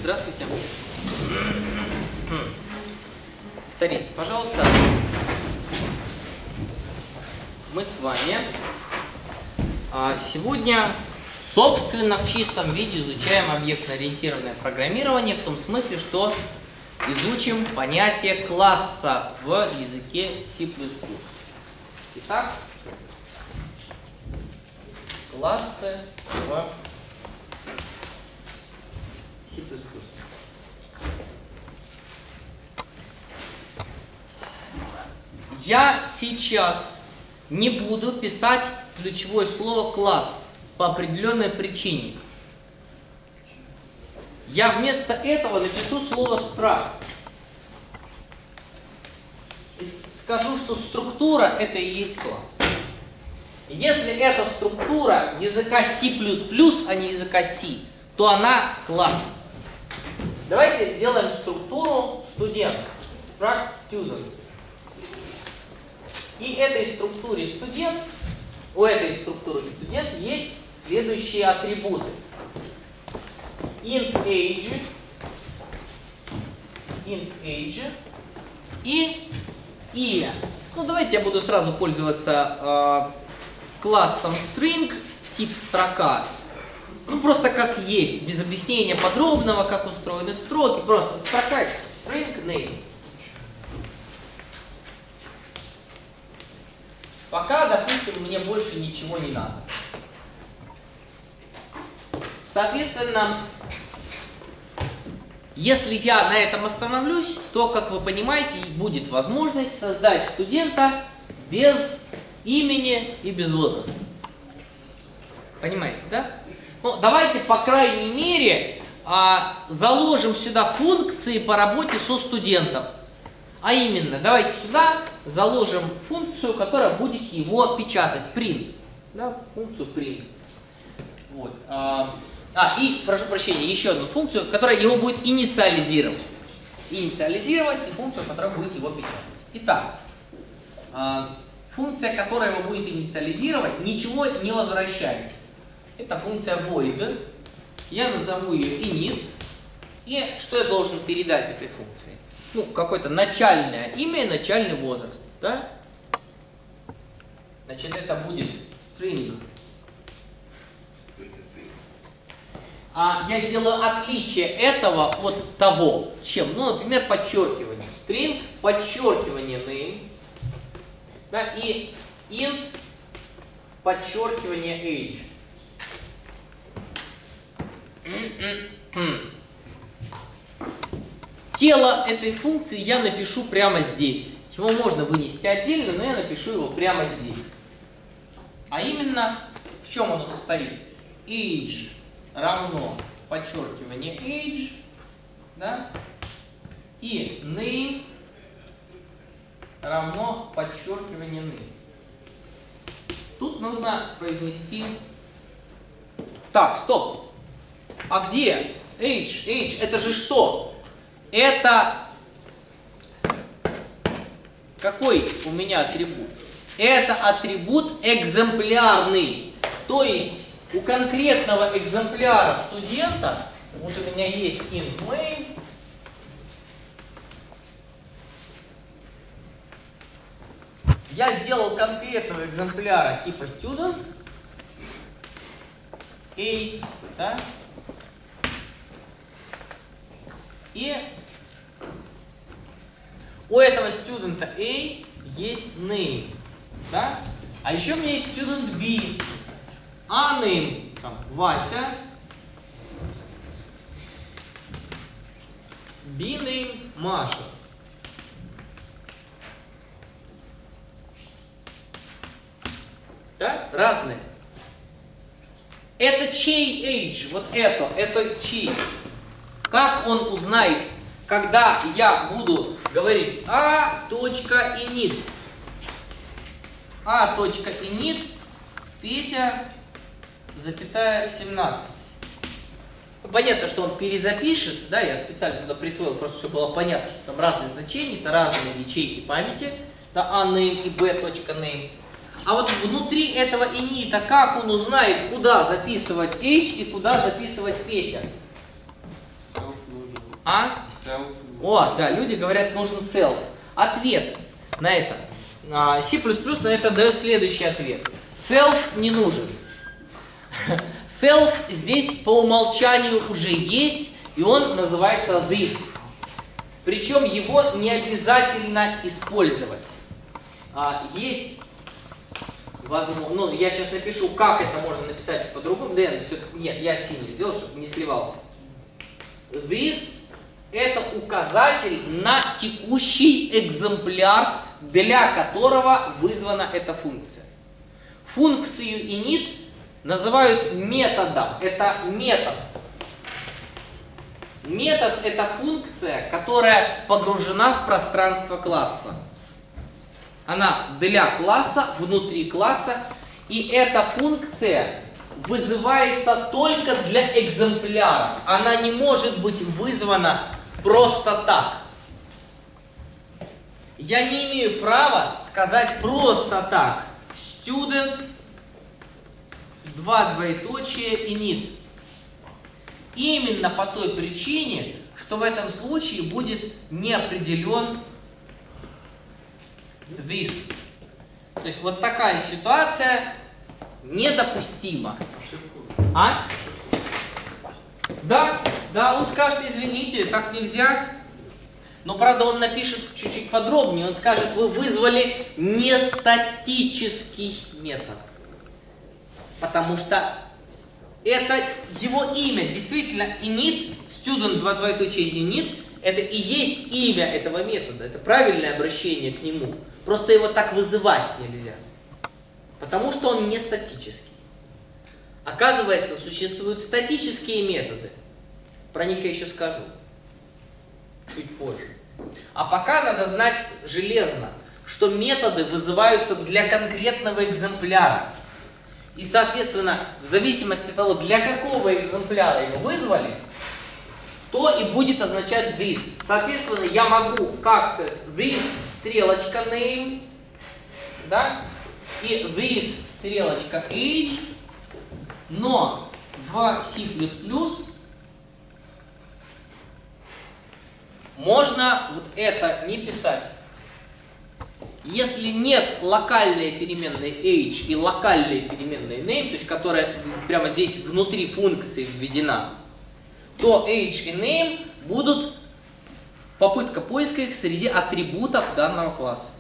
Здравствуйте. Садитесь, пожалуйста. Мы с вами сегодня, собственно, в чистом виде изучаем объектно-ориентированное программирование, в том смысле, что изучим понятие класса в языке C++. Итак, классы в C++. Я сейчас не буду писать ключевое слово «класс» по определенной причине. Я вместо этого напишу слово «struct». И скажу, что структура – это и есть класс. Если это структура языка C++, а не языка C, то она класс. Давайте сделаем структуру студент. Struct student. И этой структуре студент, у этой структуры студент есть следующие атрибуты. int age и имя. Ну, давайте я буду сразу пользоваться классом string, тип строка. Ну, просто как есть, без объяснения подробного, как устроены строки. Просто строка string name. Пока, допустим, мне больше ничего не надо. Соответственно, если я на этом остановлюсь, то, как вы понимаете, будет возможность создать студента без имени и без возраста. Понимаете, да? Ну, давайте, по крайней мере, заложим сюда функции по работе со студентом. А именно, давайте сюда заложим функцию, которая будет его печатать, print. Да, функцию print. Вот. И, прошу прощения, еще одну функцию, которая его будет инициализировать. Инициализировать и функцию, которая будет его печатать. Итак, функция, которая его будет инициализировать, ничего не возвращает. Это функция void. Я назову ее init. И что я должен передать этой функции? Ну, какое-то начальное имя и начальный возраст. Да? Значит, это будет string. Я сделаю отличие этого от того, чем, ну, например, подчеркивание. String, подчеркивание name, да, и int, подчеркивание age. Тело этой функции я напишу прямо здесь. Его можно вынести отдельно, но я напишу его прямо здесь. А именно, в чем оно состоит? Age равно подчеркивание age, да? И name равно подчеркивание name. Тут нужно произнести... Так, стоп. А где age? Age это же что? Это какой у меня атрибут? Это атрибут экземплярный. То есть у конкретного экземпляра студента, вот у меня есть int main, я сделал конкретного экземпляра типа student, a, да? И у этого студента A есть name, да? А еще у меня есть student B, а name там Вася, B name Маша. Да? Разные. Это чей age? Вот это чей? Как он узнает, когда я буду говорить a.init? a.init Петя, запятая 17. Понятно, что он перезапишет, да, я специально туда присвоил, просто чтобы было понятно, что там разные значения, это разные ячейки памяти, да, a.name и b.name. А вот внутри этого инита, как он узнает, куда записывать h и куда записывать Петя? Self нужно А? Self. О, да, люди говорят, нужен self. Ответ на это. C++ на это дает следующий ответ. Self не нужен. Self здесь по умолчанию уже есть, и он называется this. Причем его не обязательно использовать. Есть возможно, ну я сейчас напишу, как это можно написать по-другому. Нет, я синий сделал, чтобы не сливался. This это указатель на текущий экземпляр, для которого вызвана эта функция. Функцию init называют методом. Это метод. Метод – это функция, которая погружена в пространство класса. Она для класса, внутри класса, и эта функция вызывается только для экземпляров. Она не может быть вызвана просто так. Я не имею права сказать просто так. Student, 2 двоеточия, init. Именно по той причине, что в этом случае будет не определен this. То есть вот такая ситуация недопустима. А? Да, он скажет, извините, так нельзя. Но правда он напишет чуть-чуть подробнее. Он скажет, вы вызвали нестатический метод. Потому что это его имя. Действительно, init, student, 2 двоеточия init, это и есть имя этого метода. Это правильное обращение к нему. Просто его так вызывать нельзя. Потому что он не статический. Оказывается, существуют статические методы. Про них я еще скажу. Чуть позже. А пока надо знать железно, что методы вызываются для конкретного экземпляра. И, соответственно, в зависимости от того, для какого экземпляра его вызвали, то и будет означать this. Соответственно, я могу, как сказать, this стрелочка name, да, и this стрелочка age, но в C++ можно вот это не писать. Если нет локальной переменной age и локальной переменной name, то есть которая прямо здесь внутри функции введена, то age и name будут попытка поиска их среди атрибутов данного класса.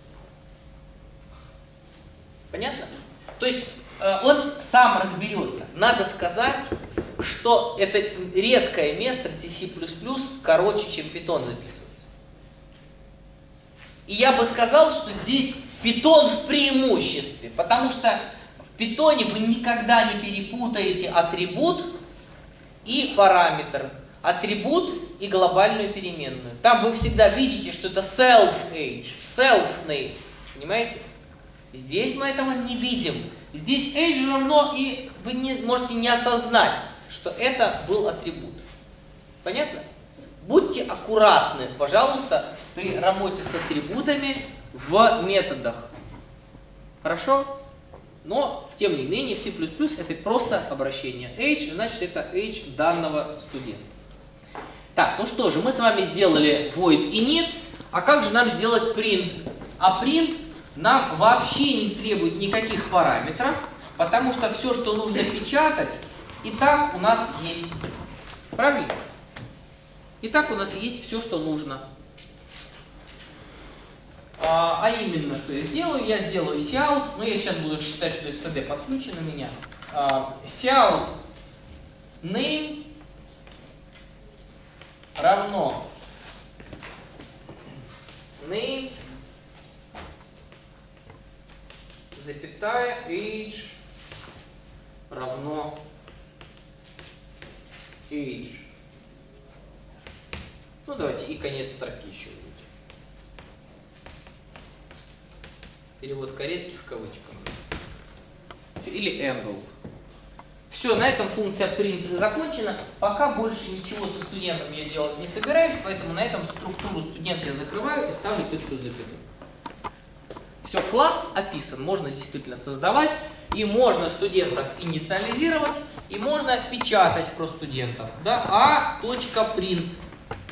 Понятно? То есть он сам разберется. Надо сказать, что это редкое место, где C++ короче, чем Python записывается. И я бы сказал, что здесь Python в преимуществе, потому что в Python вы никогда не перепутаете атрибут и параметр, атрибут и глобальную переменную. Там вы всегда видите, что это self-age, self-name, понимаете? Здесь мы этого не видим. Здесь age равно, и вы можете не осознать, что это был атрибут. Понятно? Будьте аккуратны, пожалуйста, при работе с атрибутами в методах. Хорошо? Но, тем не менее, в C++ это просто обращение. Age, значит, это age данного студента. Так, ну что же, мы с вами сделали void init, а как же нам сделать print? А print нам вообще не требует никаких параметров, потому что все, что нужно печатать, и так у нас есть. Правильно? И так у нас есть все, что нужно. А именно, что я сделаю? Я сделаю cout, но я сейчас буду считать, что std подключен у меня. Cout name равно name, запятая, age равно age. Ну, давайте и конец строки еще увидим. Перевод каретки в кавычках. Или handle. Все, на этом функция print закончена. Пока больше ничего со студентом я делать не собираюсь, поэтому на этом структуру студента я закрываю и ставлю точку запятую. Все, класс описан, можно действительно создавать, и можно студентов инициализировать, и можно печатать про студентов. Да? A.print.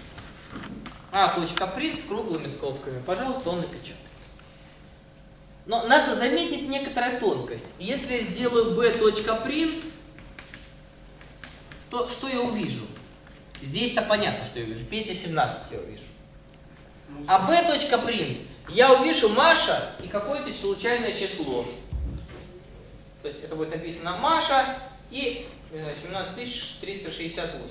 a.print с круглыми скобками. Пожалуйста, он напечатает. Но надо заметить некоторая тонкость. Если я сделаю b.print, то что я увижу? Здесь-то понятно, что я увижу. Петя 17 я увижу. А b.print я увижу Маша и какое-то случайное число. То есть это будет написано Маша и 17368.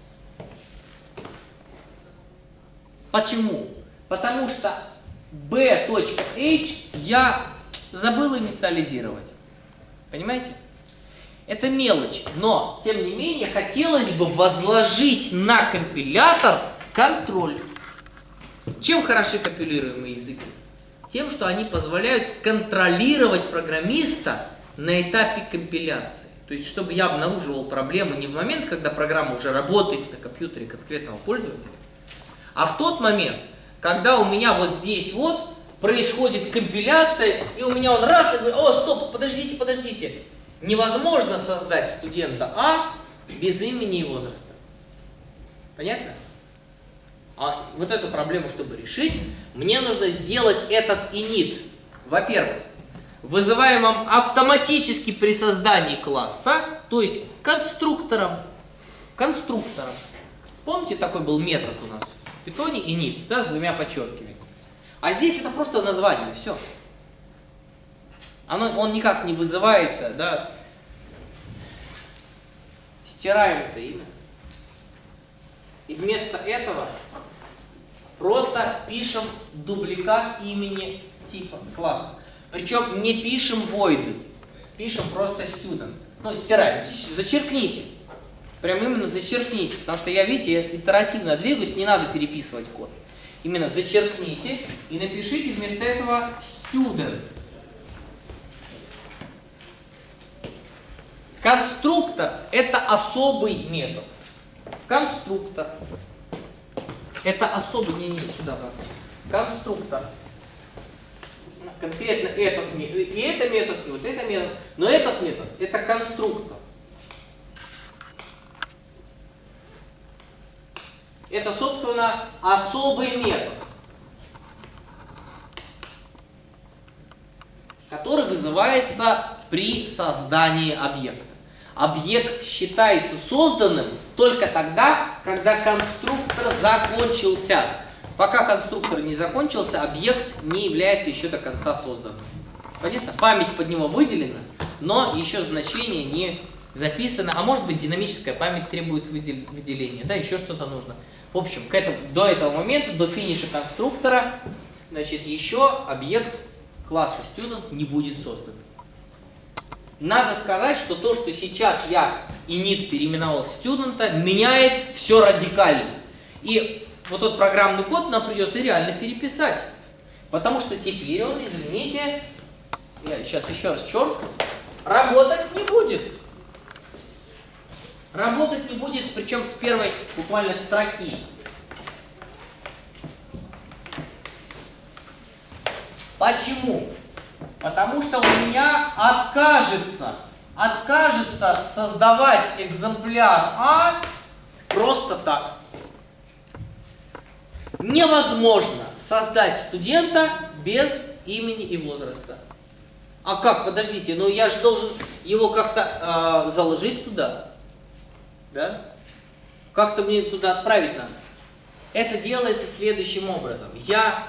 Почему? Потому что b.h я забыл инициализировать. Понимаете? Это мелочь, но тем не менее хотелось бы возложить на компилятор контроль. Чем хороши компилируемые языки? Тем, что они позволяют контролировать программиста на этапе компиляции. То есть, чтобы я обнаруживал проблему не в момент, когда программа уже работает на компьютере конкретного пользователя, а в тот момент, когда у меня вот здесь вот происходит компиляция, и у меня он раз и говорит: о, стоп, подождите, подождите. Невозможно создать студента А без имени и возраста. Понятно? А вот эту проблему, чтобы решить, мне нужно сделать этот init. Во-первых, вызываемым автоматически при создании класса, то есть конструктором. Помните, такой был метод у нас в Python init, да, с двумя подчеркиваниями. А здесь это просто название, все. Он никак не вызывается, да. Стираем это имя. И вместо этого просто пишем дубликат имени типа класса. Причем не пишем void, пишем просто student. Ну, стираем, зачеркните. Прям именно зачеркните, потому что я, видите, я итеративно двигаюсь, не надо переписывать код. Именно зачеркните и напишите вместо этого student. Конструктор – это особый метод. Конструктор – это особый, не сюда, конструктор. Конкретно этот метод, и это метод, и вот это метод, но этот метод – это конструктор. Это, собственно, особый метод, который вызывается при создании объекта. Объект считается созданным только тогда, когда конструктор закончился. Пока конструктор не закончился, объект не является еще до конца созданным. Понятно? Память под него выделена, но еще значение не записано. А может быть, динамическая память требует выделения, да, еще что-то нужно. В общем, до этого момента, до финиша конструктора, значит, еще объект класса student не будет создан. Надо сказать, что то, что сейчас я init переименовал в студента, меняет все радикально. И вот тот программный код нам придется реально переписать. Потому что теперь он, извините, я сейчас еще раз черкну, работать не будет. Работать не будет, причем с первой буквально строки. Почему? Потому что у меня откажется создавать экземпляр А просто так. Невозможно создать студента без имени и возраста. А как? Подождите, ну я же должен его как-то заложить туда. Да? Как-то мне туда отправить надо. Это делается следующим образом. Я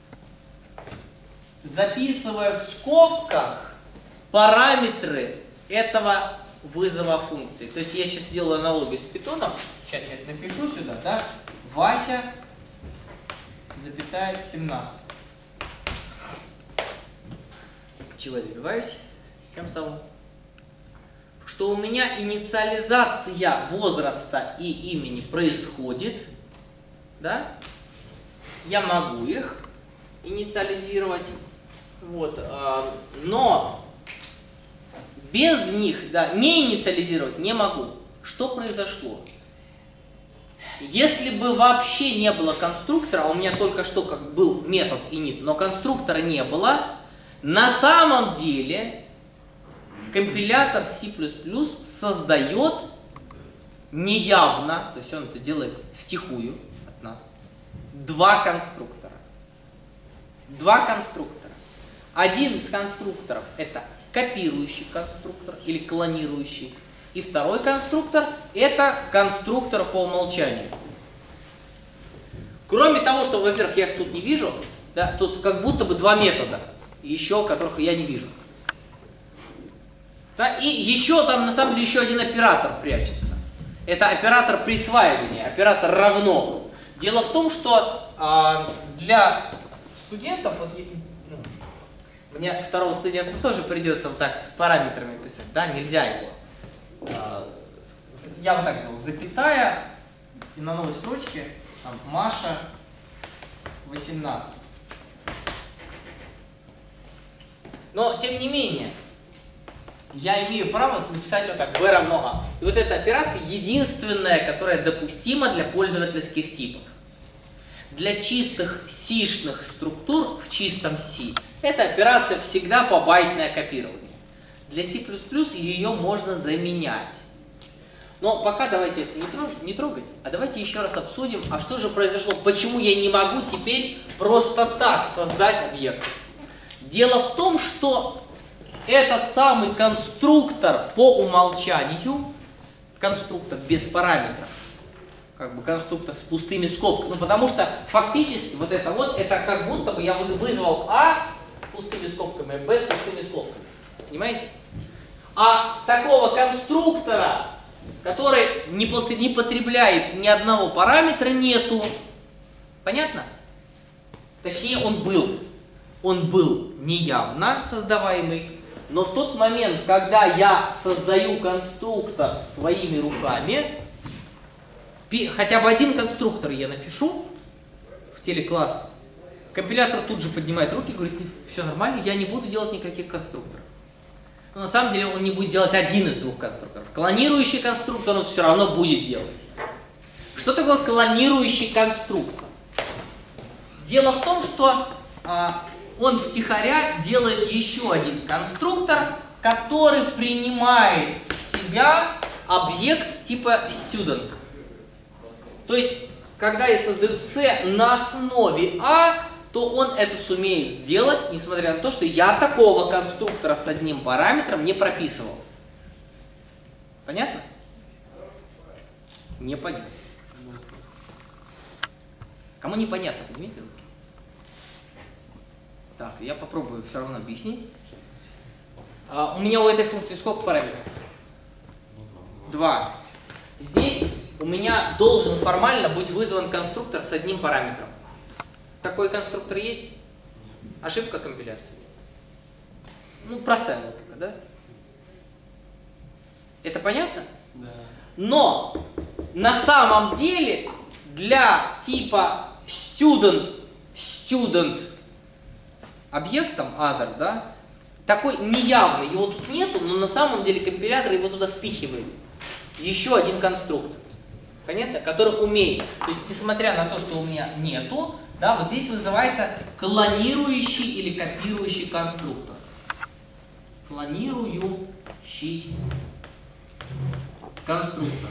записываю в скобках параметры этого вызова функции. То есть я сейчас сделаю аналогию с Python. Сейчас я напишу сюда, да? Вася, запятая 17. Чего я добиваюсь? Тем самым, что у меня инициализация возраста и имени происходит, да? Я могу их инициализировать, вот, но без них, да, не инициализировать не могу. Что произошло? Если бы вообще не было конструктора, у меня только что как был метод init, но конструктора не было, на самом деле компилятор C++ создает неявно, то есть он это делает втихую от нас, два конструктора. Два конструктора. Один из конструкторов это копирующий конструктор или клонирующий. И второй конструктор это конструктор по умолчанию. Кроме того, что, во-первых, я их тут не вижу, да, тут как будто бы два метода, еще которых я не вижу. Да, и еще там на самом деле еще один оператор прячется. Это оператор присваивания, оператор равно. Дело в том, что для студентов, вот, мне второго студента тоже придется вот так с параметрами писать, да, нельзя его. Я вот так сделал, запятая, и на новой строчке там, Маша 18. Но, тем не менее, я имею право написать вот так, b равно a. И вот эта операция единственная, которая допустима для пользовательских типов. Для чистых C-шных структур в чистом C эта операция всегда побайтное копирование. Для C++ ее можно заменять. Но пока давайте это не трогать, а давайте еще раз обсудим, а что же произошло, почему я не могу теперь просто так создать объект. Дело в том, что этот самый конструктор по умолчанию, конструктор без параметров, как бы конструктор с пустыми скобками, ну потому что фактически вот это как будто бы я вызвал А с пустыми скобками, Б с пустыми скобками. Понимаете? А такого конструктора, который не потребляет ни одного параметра, нету. Понятно? Точнее, он был. Он был неявно создаваемый, но в тот момент, когда я создаю конструктор своими руками, хотя бы один конструктор я напишу в телекласс, компилятор тут же поднимает руки и говорит, все нормально, я не буду делать никаких конструкторов. Но на самом деле он не будет делать один из двух конструкторов. Клонирующий конструктор он все равно будет делать. Что такое клонирующий конструктор? Дело в том, что он втихаря делает еще один конструктор, который принимает в себя объект типа student. То есть, когда я создаю C на основе A, то он это сумеет сделать, несмотря на то, что я такого конструктора с одним параметром не прописывал. Понятно? Непонятно. Кому непонятно, поднимите руки. Так, я попробую все равно объяснить. У меня у этой функции сколько параметров? 2. Здесь у меня должен формально быть вызван конструктор с одним параметром. Такой конструктор есть? Ошибка компиляции. Ну, простая логика, да? Это понятно? Да. Но на самом деле для типа student объектом other, да, такой неявный, его тут нету, но на самом деле компилятор его туда впихивает. Еще один конструктор. Понятно? Который умеет. То есть, несмотря на то, что у меня нету, да, вот здесь вызывается клонирующий или копирующий конструктор. Клонирующий конструктор.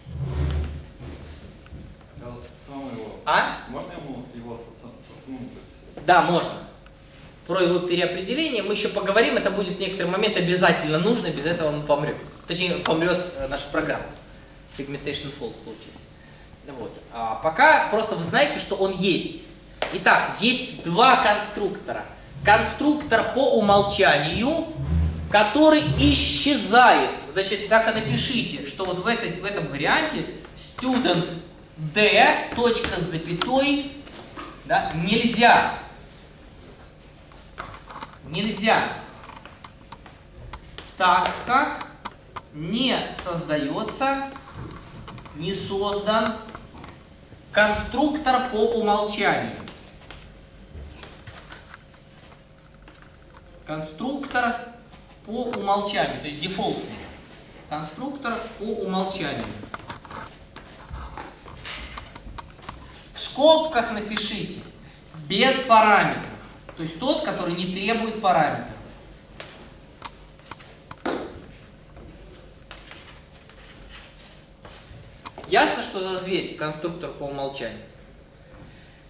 Самому его. Можно ему его самому прописать? Да, можно. Про его переопределение мы еще поговорим, это будет в некоторый момент обязательно нужно, без этого мы помрем. Точнее, помрет наша программа. Segmentation fault случается. Вот. А пока просто вы знаете, что он есть. Итак, есть два конструктора. Конструктор по умолчанию, который исчезает. Значит, так и напишите, что вот в этом варианте student d, точка с запятой, да, нельзя, так как не создается, не создан конструктор по умолчанию. Конструктор по умолчанию, то есть дефолтный. Конструктор по умолчанию. В скобках напишите без параметров. То есть тот, который не требует параметров. Ясно, что за зверь конструктор по умолчанию?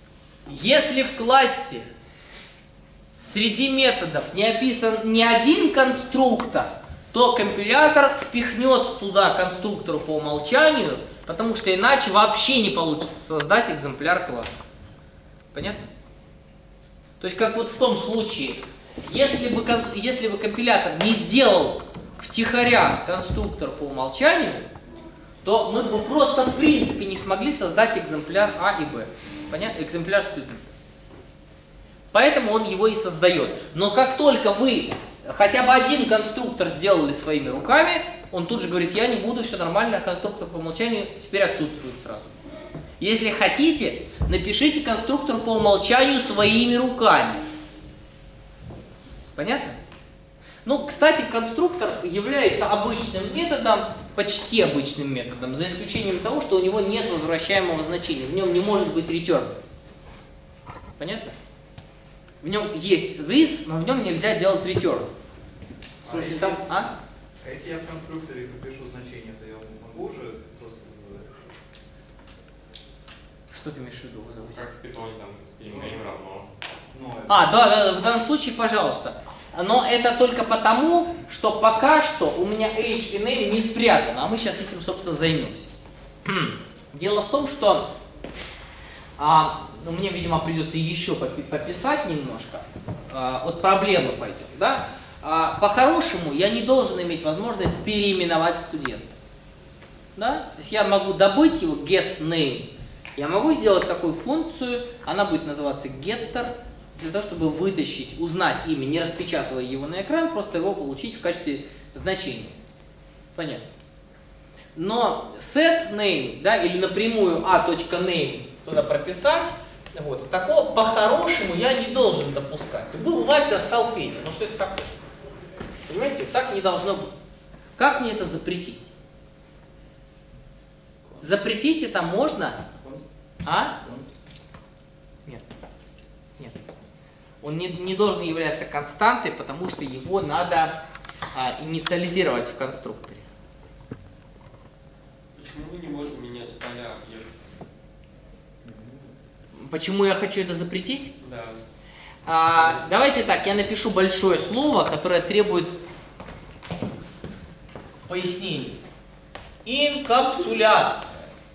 Если в классе среди методов не описан ни один конструктор, то компилятор впихнет туда конструктору по умолчанию, потому что иначе вообще не получится создать экземпляр класса. Понятно? То есть как вот в том случае, если бы компилятор не сделал втихаря конструктор по умолчанию, то мы бы просто в принципе не смогли создать экземпляр А и Б. Понятно? Экземпляр студента. Поэтому он его и создает. Но как только вы хотя бы один конструктор сделали своими руками, он тут же говорит, я не буду, все нормально, конструктор по умолчанию теперь отсутствует сразу. Если хотите, напишите конструктор по умолчанию своими руками. Понятно? Ну, кстати, конструктор является обычным методом, почти обычным методом, за исключением того, что у него нет возвращаемого значения. В нем не может быть return. Понятно? В нем есть this, но в нем нельзя делать return. В смысле, там, А если я в конструкторе напишу значение, то я могу уже просто вызывать? Что ты имеешь в виду вызывать? Как в питоне там string равно. Да, в данном случае, пожалуйста. Но это только потому, что пока что у меня age и name не спрятано, а мы сейчас этим, собственно, займемся. Дело в том, что мне, видимо, придется еще пописать немножко. От проблемы пойдем, да? По-хорошему, я не должен иметь возможность переименовать студента. Да? То есть я могу добыть его getName. Я могу сделать такую функцию, она будет называться getter, для того, чтобы вытащить, узнать имя, не распечатывая его на экран, просто его получить в качестве значения. Понятно. Но setName, да, или напрямую a.name туда прописать, вот, такого по-хорошему я не должен допускать. Был Вася, стал Петя. Ну что это такое? Понимаете, так не должно быть. Как мне это запретить? Запретить это можно? Нет. Нет. Он не должен являться константой, потому что его надо инициализировать в конструкторе. Почему мы не можем менять поля объекта? Почему я хочу это запретить? Да. Давайте так, я напишу большое слово, которое требует пояснений. Инкапсуляция.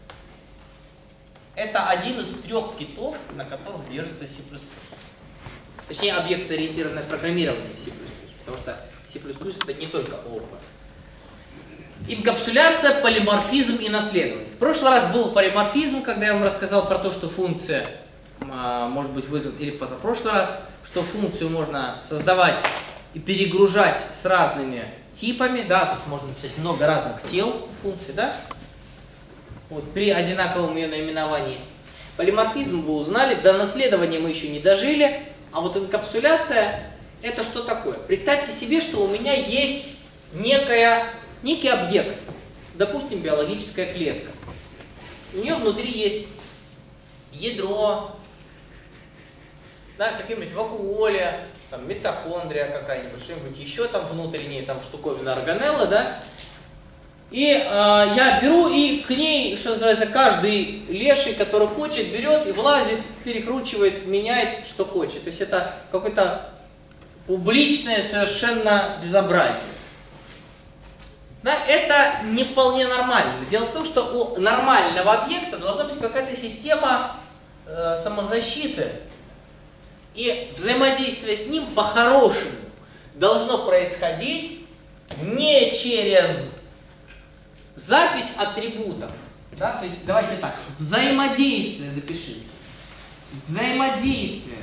Это один из 3 китов, на которых держится C++. Точнее, объектно-ориентированное программирование в C++, потому что C++ это не только ООП. Инкапсуляция, полиморфизм и наследование. В прошлый раз был полиморфизм, когда я вам рассказал про то, что функция может быть вызвана, или позапрошлый раз, что функцию можно создавать и перегружать с разными типами, да, тут можно написать много разных тел функций, да, вот, при одинаковом ее наименовании. Полиморфизм вы узнали, до наследования мы еще не дожили, а вот инкапсуляция это что такое? Представьте себе, что у меня есть некий объект, допустим, биологическая клетка. У нее внутри есть ядро, да, какие-нибудь вакуоли, там, митохондрия какая-нибудь, что-нибудь еще там внутренние, там, штуковина органелла, да. И я беру и к ней, что называется, каждый леший, который хочет, берет и влазит, перекручивает, меняет, что хочет. То есть это какое-то публичное совершенно безобразие. Да, это не вполне нормально. Дело в том, что у нормального объекта должна быть какая-то система самозащиты. И взаимодействие с ним по-хорошему должно происходить не через запись атрибутов. Да? То есть давайте так, взаимодействие запишите. Взаимодействие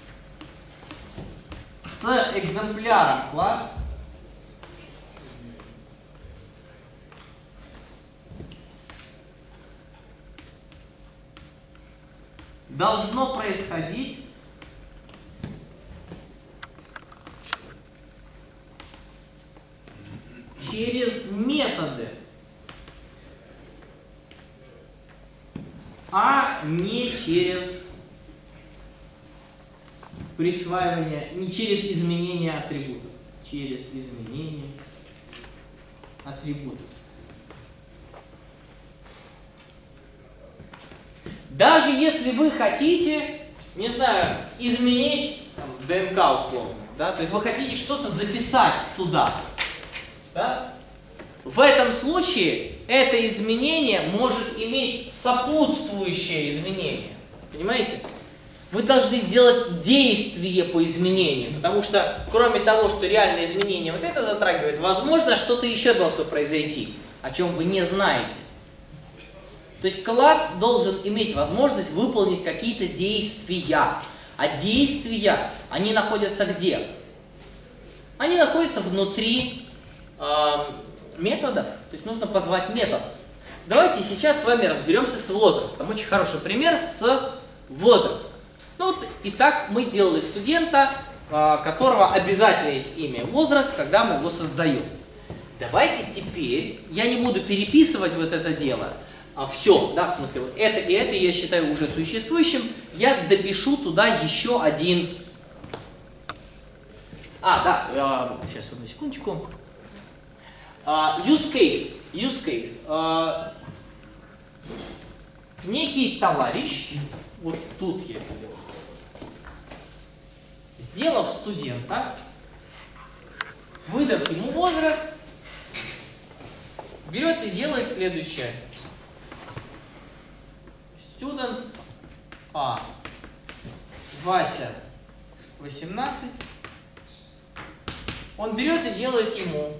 с экземпляром класса должно происходить через методы, а не через присваивание, не через изменение атрибутов. Через изменение атрибутов. Даже если вы хотите не знаю, изменить там, ДНК условно, да, то есть вы хотите что-то записать туда, да, в этом случае это изменение может иметь сопутствующее изменение, понимаете? Вы должны сделать действие по изменению, потому что кроме того, что реальное изменение вот это затрагивает, возможно, что-то еще должно произойти, о чем вы не знаете. То есть класс должен иметь возможность выполнить какие-то действия. А действия, они находятся где? Они находятся внутри методов. То есть нужно позвать метод. Давайте сейчас с вами разберемся с возрастом. Очень хороший пример с возрастом. Ну вот, итак, мы сделали студента, которого обязательно есть имя и возраст, когда мы его создаем. Давайте теперь, я не буду переписывать вот это дело, все, да, в смысле, вот это и это я считаю уже существующим, я допишу туда еще один. Сейчас, одну секундочку. Use case. Некий товарищ, вот тут я это делаю, сделав студента, выдав ему возраст, берет и делает следующее. Student А. Вася 18. Он берет и делает ему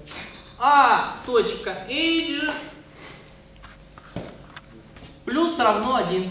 A.age плюс равно 1.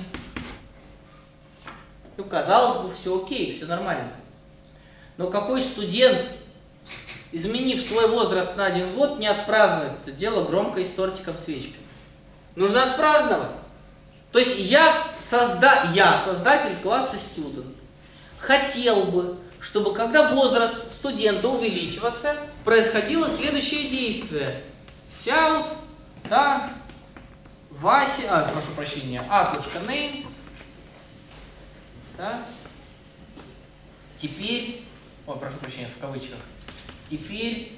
Ну, казалось бы, все окей, все нормально. Но какой студент, изменив свой возраст на 1 год, не отпразднует это дело громко и с тортиком свечкой? Нужно отпраздновать. То есть я создатель класса student, хотел бы, чтобы когда возраст студента увеличивался, происходило следующее действие. Shout, да, Вася, прошу прощения, A.name, да, теперь, прошу прощения, в кавычках, теперь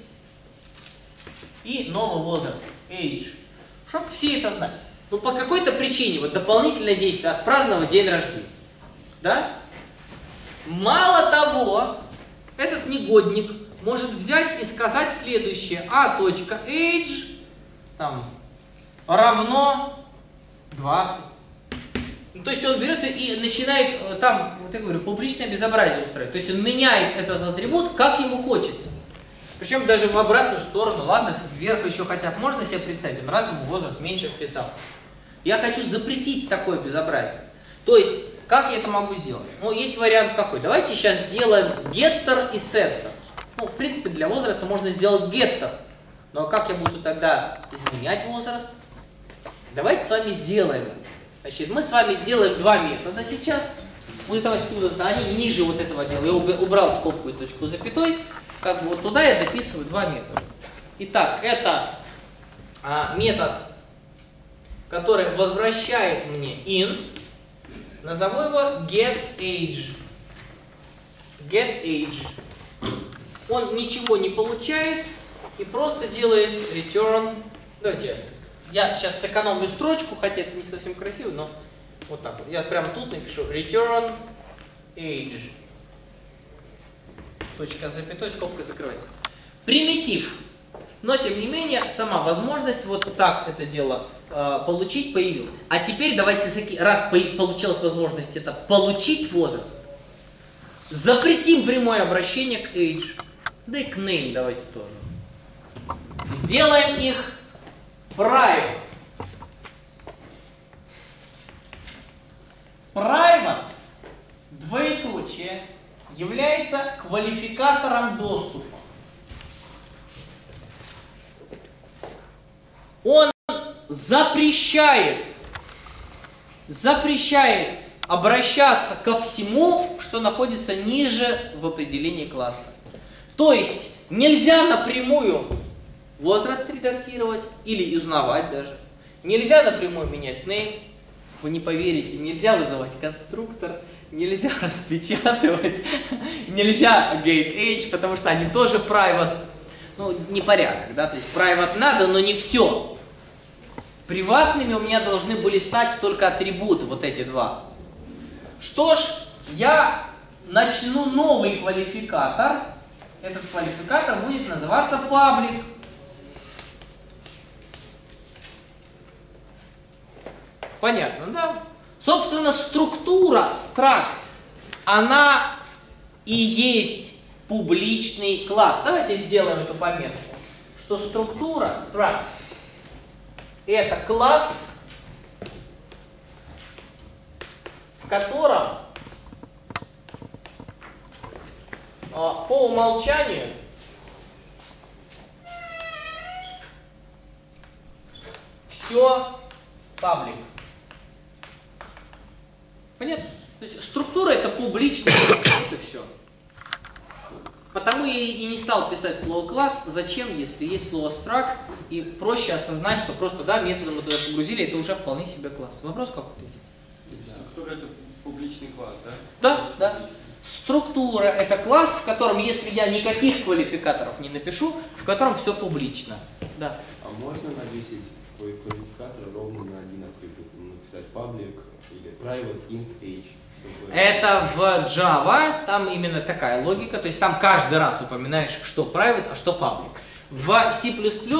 и новый возраст, age, чтобы все это знали. Ну, по какой-то причине, вот дополнительное действие, отпраздновать день рождения, да? Мало того, этот негодник может взять и сказать следующее. A.age там, равно 20. Ну, то есть он берет и начинает там, вот я говорю, публичное безобразие устроить. То есть он меняет этот атрибут, как ему хочется. Причем даже в обратную сторону, ладно, вверх еще хотя бы можно себе представить, он раз ему возраст меньше вписал. Я хочу запретить такое безобразие. То есть, как я это могу сделать? Ну, есть вариант какой. Давайте сейчас сделаем getter и setter. Ну, в принципе, для возраста можно сделать getter. Но как я буду тогда изменять возраст? Давайте с вами сделаем. Значит, мы с вами сделаем два метода сейчас. У этого студента, они ниже вот этого дела. Я убрал скобку и точку запятой. Как бы вот туда я дописываю два метода. Итак, это метод, который возвращает мне int. Назову его getAge. GetAge. Он ничего не получает и просто делает return. Давайте я сейчас сэкономлю строчку, хотя это не совсем красиво, но вот так вот. Я прямо тут напишу return age. Точка с запятой, скобка закрывается. Примитив. Но тем не менее, сама возможность вот так это дело получить появилась. А теперь давайте, раз получилась возможность это получить возраст, запретим прямое обращение к age. Да и к name давайте тоже. Сделаем их private. Private, двоеточие, является квалификатором доступа. Он запрещает обращаться ко всему, что находится ниже в определении класса. То есть нельзя напрямую возраст редактировать или узнавать даже. Нельзя напрямую менять name. Вы не поверите, нельзя вызывать конструктор, нельзя распечатывать, нельзя getAge, потому что они тоже private. Ну, непорядок, да, то есть private надо, но не все. Приватными у меня должны были стать только атрибуты, вот эти два. Что ж, я начну новый квалификатор. Этот квалификатор будет называться public. Понятно, да? Собственно, структура struct, она и есть публичный класс. Давайте сделаем эту пометку, что структура struct это класс, в котором по умолчанию все паблик. Понятно? То есть структура это публичный класс, вот и все. Потому я и не стал писать слово класс. Зачем, если есть слово struct, и проще осознать, что просто да, методом мы туда погрузили, это уже вполне себе класс. Вопрос какой-то? Структура это публичный класс, да? Да, да. Структура это класс, в котором, если я никаких квалификаторов не напишу, в котором все публично. Да. А можно навесить квалификатор ровно на один атрибут? Написать public или private int age? Чтобы... Это в Java, там именно такая логика, то есть там каждый раз упоминаешь, что private, а что public. В C++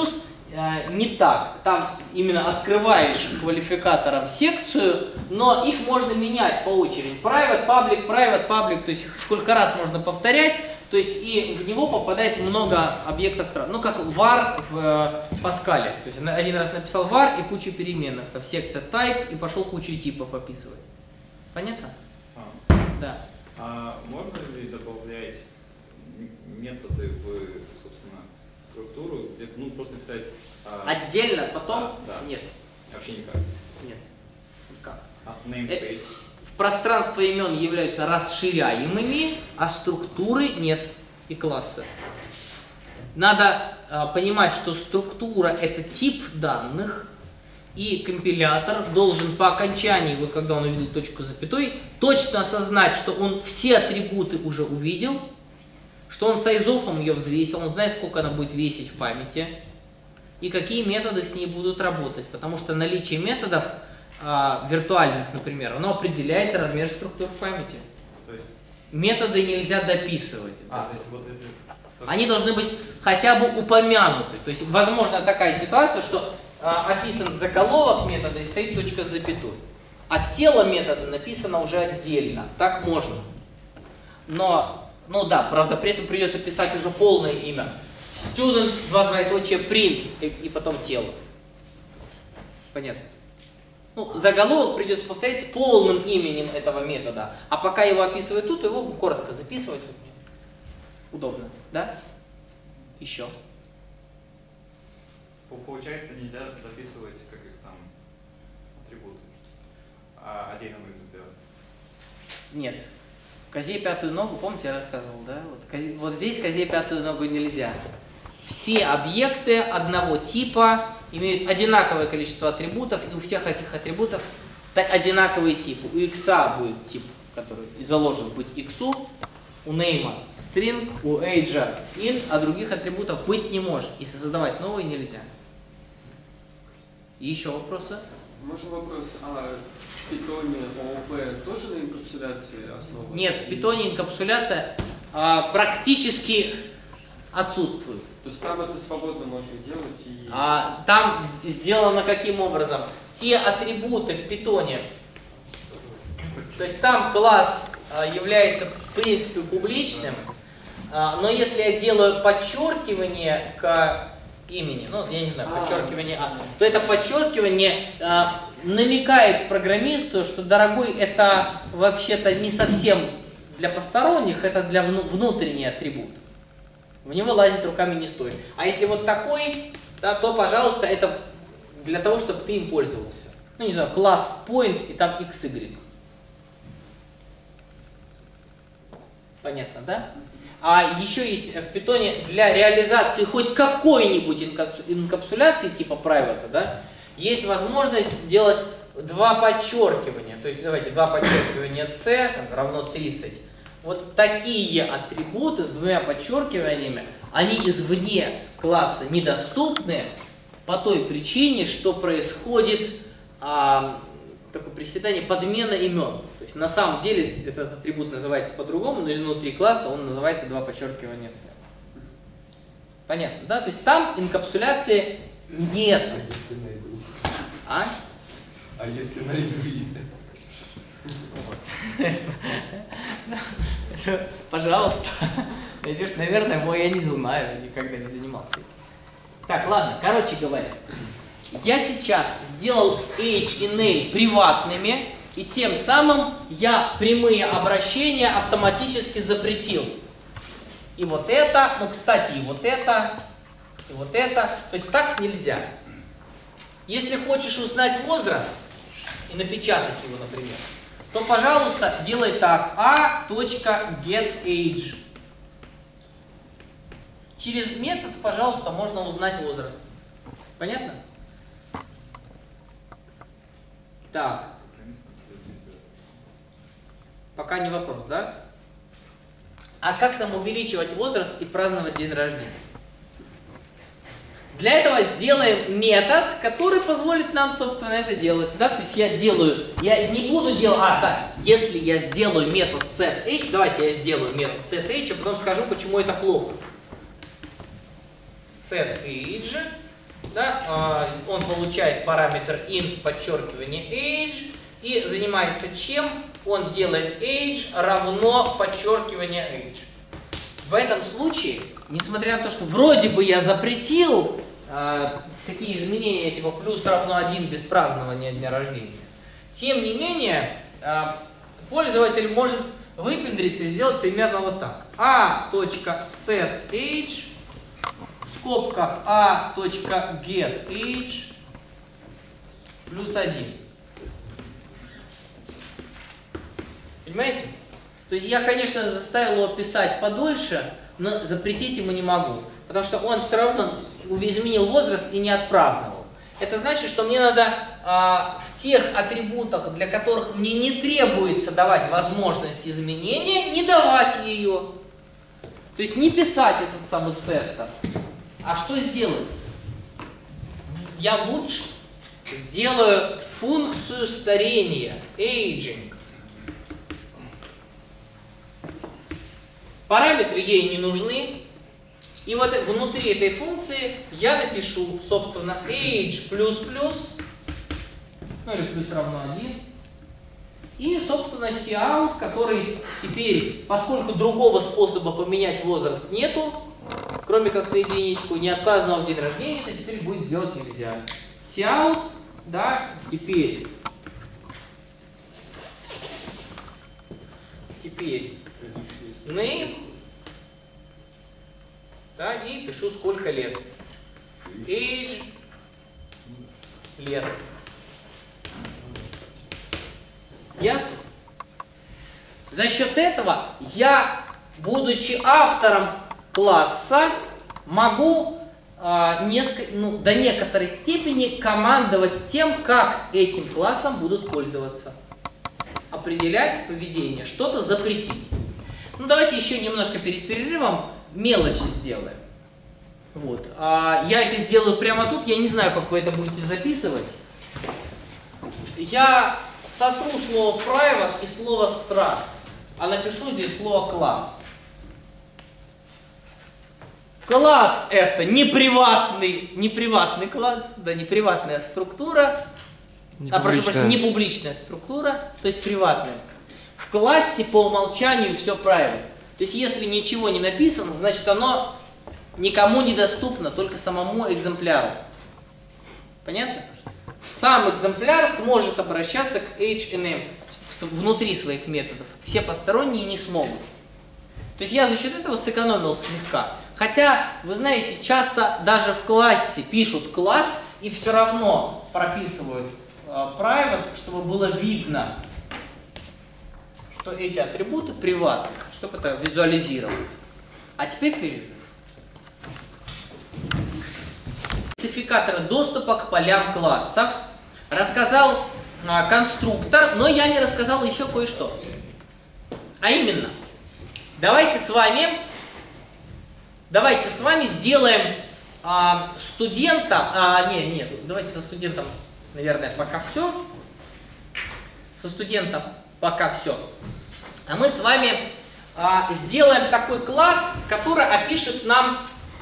не так, там именно открываешь квалификатором секцию, но их можно менять по очереди. Private, public, то есть сколько раз можно повторять, то есть и в него попадает много объектов сразу. Ну как var в Паскале, то есть один раз написал var и кучу переменных, там секция type и пошел кучу типов описывать. Понятно? Да. А можно ли добавлять методы в, собственно, структуру, где-то, ну, просто написать... Отдельно, потом? Да. Нет. Вообще никак. Нет. Никак. Namespace. В пространство имен являются расширяемыми, а структуры нет и классы. Надо понимать, что структура это тип данных, и компилятор должен по окончании, вот когда он увидел точку с запятой, точно осознать, что он все атрибуты уже увидел, что он сайзофом ее взвесил, он знает, сколько она будет весить в памяти, и какие методы с ней будут работать. Потому что наличие методов виртуальных, например, оно определяет размер структур в памяти. То есть... Методы нельзя дописывать. то есть вот это... Они должны быть хотя бы упомянуты. То есть возможна такая ситуация, что описан заголовок метода и стоит точка с запятой. А тело метода написано уже отдельно. Так можно. Но, ну да, правда, при этом придется писать уже полное имя. Student, print и потом тело. Понятно? Ну, заголовок придется повторять с полным именем этого метода. А пока его описывают тут, его коротко записывать удобно. Да? Еще. Получается, нельзя записывать как их там атрибуты отдельным экземпляром. Нет. Козе пятую ногу, помните, я рассказывал, да? Вот здесь козе пятую ногу нельзя. Все объекты одного типа имеют одинаковое количество атрибутов, и у всех этих атрибутов одинаковый тип. У x будет тип, который заложен быть x, у name string, у age int, а других атрибутов быть не может. И создавать новые нельзя. Еще вопросы? Можно вопрос, а в питоне ООП тоже на инкапсуляции основан? Нет, в питоне инкапсуляция практически отсутствует. То есть там это свободно можно делать и... Там сделано каким образом? Те атрибуты в питоне, то есть там класс является в принципе публичным, но если я делаю подчеркивание к имени, ну я не знаю, подчеркивание то это подчеркивание намекает программисту, что, дорогой, это вообще-то не совсем для посторонних, это для внутренний атрибут. В него лазить руками не стоит. А если вот такой, да, то, пожалуйста, это для того, чтобы ты им пользовался. Ну, не знаю, класс point и там xy. Понятно, да? А еще есть в питоне для реализации хоть какой-нибудь инкапсуляции типа private, да, есть возможность делать два подчеркивания. То есть, давайте, два подчеркивания c равно 30. Вот такие атрибуты с двумя подчеркиваниями, они извне класса недоступны по той причине, что происходит такое приседание, подмена имен. То есть на самом деле этот атрибут называется по-другому, но изнутри класса он называется 2 подчеркивания c. Понятно, да? То есть там инкапсуляции нет. А? А если найду? Пожалуйста. Видишь, наверное, я не знаю, никогда не занимался этим. Так, ладно, короче говоря. Я сейчас сделал H и N приватными, и тем самым я прямые обращения автоматически запретил. И вот это, ну, кстати, и вот это, и вот это. То есть так нельзя. Если хочешь узнать возраст и напечатать его, например, то, пожалуйста, делай так. a.getAge. Через метод, пожалуйста, можно узнать возраст. Понятно? Так. Пока не вопрос, да? А как нам увеличивать возраст и праздновать день рождения? Для этого сделаем метод, который позволит нам, собственно, это делать. Да? То есть я не буду делать, да, если я сделаю метод setAge, давайте я сделаю метод setAge, а потом скажу, почему это плохо. setAge, да, он получает параметр int подчеркивание age и занимается чем? Он делает age равно подчеркивание age. В этом случае, несмотря на то, что вроде бы я запретил такие изменения, типа плюс равно 1 без празднования дня рождения, тем не менее, пользователь может выпендриться и сделать примерно вот так. a.setAge в скобках a.getAge плюс 1. Понимаете? То есть я, конечно, заставил его писать подольше, но запретить ему не могу. Потому что он все равно изменил возраст и не отпраздновал. Это значит, что мне надо в тех атрибутах, для которых мне не требуется давать возможность изменения, не давать ее. То есть не писать этот самый сеттер. А что сделать? Я лучше сделаю функцию старения, aging. Параметры ей не нужны. И вот внутри этой функции я напишу, собственно, age плюс-плюс, ну или плюс равно 1. И, собственно, cout, который теперь, поскольку другого способа поменять возраст нету, кроме как на единичку, не отпраздновав день рождения, это теперь будет делать нельзя. Cout, да, теперь name, да, и пишу сколько лет. Age лет. Ясно? За счет этого я, будучи автором класса, могу до некоторой степени командовать тем, как этим классом будут пользоваться. Определять поведение, что-то запретить. Ну, давайте еще немножко перед перерывом мелочи сделаем. Вот. Я это сделаю прямо тут, я не знаю, как вы это будете записывать. Я сотру слово private и слово struct, а напишу здесь слово класс. Класс это не приватный класс, да, не приватная структура, прошу прощения, не публичная структура, то есть приватная. В классе по умолчанию все private. То есть если ничего не написано, значит оно никому не доступно, только самому экземпляру. Понятно? Сам экземпляр сможет обращаться к H&M внутри своих методов. Все посторонние не смогут. То есть я за счет этого сэкономил слегка. Хотя, вы знаете, часто даже в классе пишут класс и все равно прописывают private, чтобы было видно, что эти атрибуты приватны, чтобы это визуализировать. А теперь перерыв. Спецификатора доступа к полям классов. Рассказал конструктор, но я не рассказал еще кое-что. А именно, давайте с вами сделаем студента. Давайте со студентом, наверное, пока все. со студентом пока все. А мы с вами сделаем такой класс, который опишет нам...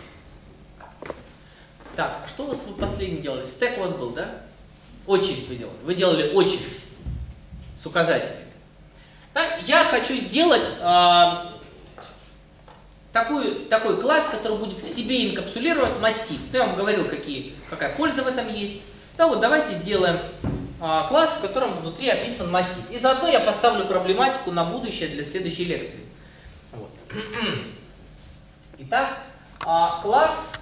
Так, а что у вас вы последний делали? Стэк у вас был, да? Очередь вы делали. Вы делали очередь с указателями. Да? Я хочу сделать такой класс, который будет в себе инкапсулировать массив. Я вам говорил, какая польза в этом есть. Да, вот давайте сделаем класс, в котором внутри описан массив. И заодно я поставлю проблематику на будущее для следующей лекции. Вот. Итак, класс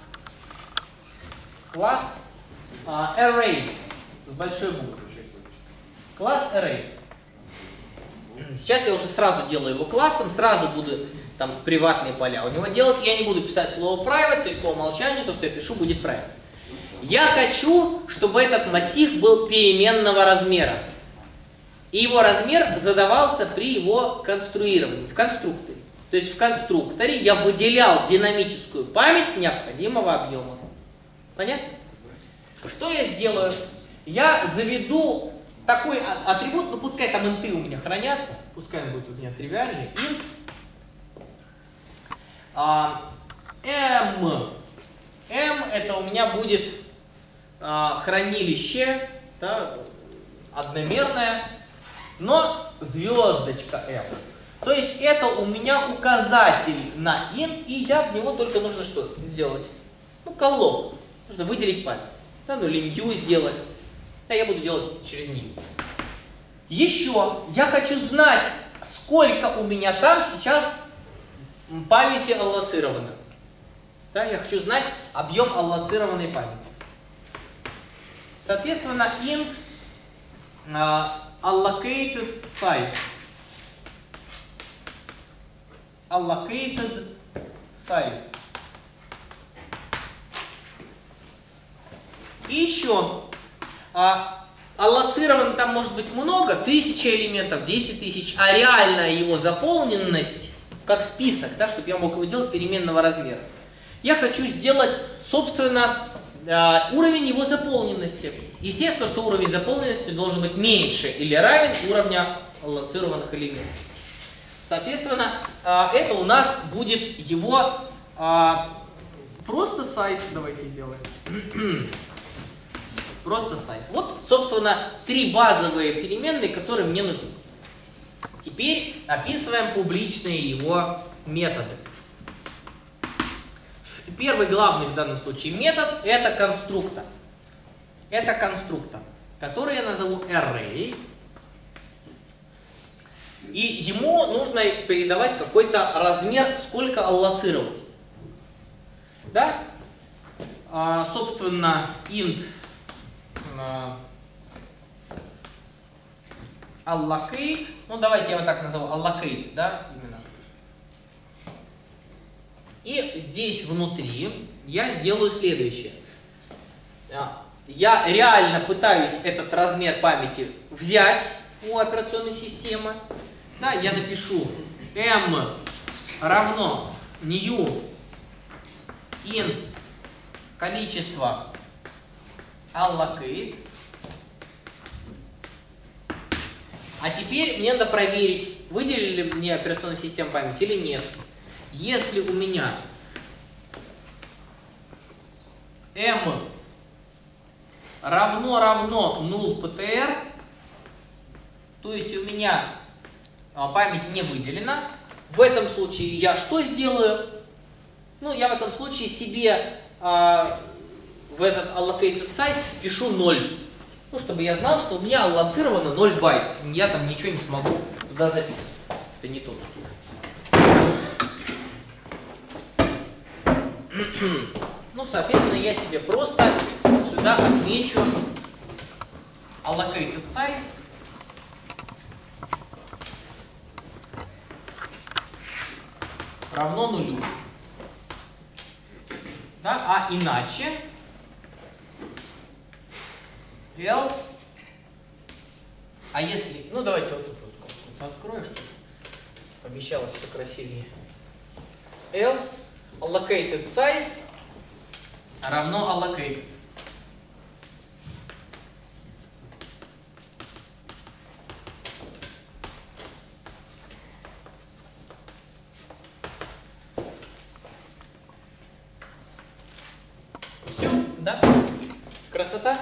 array с большой буквы. Класс array. Сейчас я уже сразу делаю его классом, сразу буду там приватные поля у него делать. Я не буду писать слово private, то есть по умолчанию то, что я пишу, будет private. Я хочу, чтобы этот массив был переменного размера. И его размер задавался при его конструировании, в конструкторе. То есть в конструкторе я выделял динамическую память необходимого объема. Понятно? Что я сделаю? Я заведу такой атрибут, ну пускай там инты у меня хранятся, пускай он будет у меня тривиальный, int m это у меня будет хранилище, да, одномерное, но звездочка m. То есть это у меня указатель на int, и я в него только нужно что сделать? Ну, коллок. Нужно выделить память. Да, ну, или new сделать. Да, я буду делать это через new. Еще я хочу знать, сколько у меня там сейчас памяти аллоцировано. Да, я хочу знать объем аллоцированной памяти. Соответственно, int allocated size. Allocated size. И еще аллоцировано там может быть много, 1000 элементов, 10 тысяч, а реальная его заполненность, как список, да, чтобы я мог его делать переменного размера. Я хочу сделать, собственно, уровень его заполненности. Естественно, что уровень заполненности должен быть меньше или равен уровня аллоцированных элементов. Соответственно, это у нас будет его просто size. Давайте сделаем. Просто size. Вот, собственно, 3 базовые переменные, которые мне нужны. Теперь описываем публичные его методы. Первый главный в данном случае метод — это конструктор. Это конструктор, который я назову array. И ему нужно передавать какой-то размер, сколько аллоцировать. Да? Собственно, int allocate, ну давайте я вот так назову, allocate, да, именно. И здесь внутри я сделаю следующее. Я реально пытаюсь этот размер памяти взять у операционной системы. Да, я напишу m равно new int количество allocate. А теперь мне надо проверить, выделили ли мне операционная система память или нет. Если у меня m равно null ptr, то есть у меня память не выделена, в этом случае я что сделаю? Ну, я в этом случае себе в этот allocated size впишу 0. Ну, чтобы я знал, что у меня аллоцировано 0 байт. Я там ничего не смогу туда записывать. Это не тот случай. Ну, соответственно, я себе просто сюда отмечу allocated size равно 0. Да? А иначе else, а если, ну давайте вот тут вот скобку открою, чтобы помещалось все красивее. Else allocated size равно allocated. Да? Красота.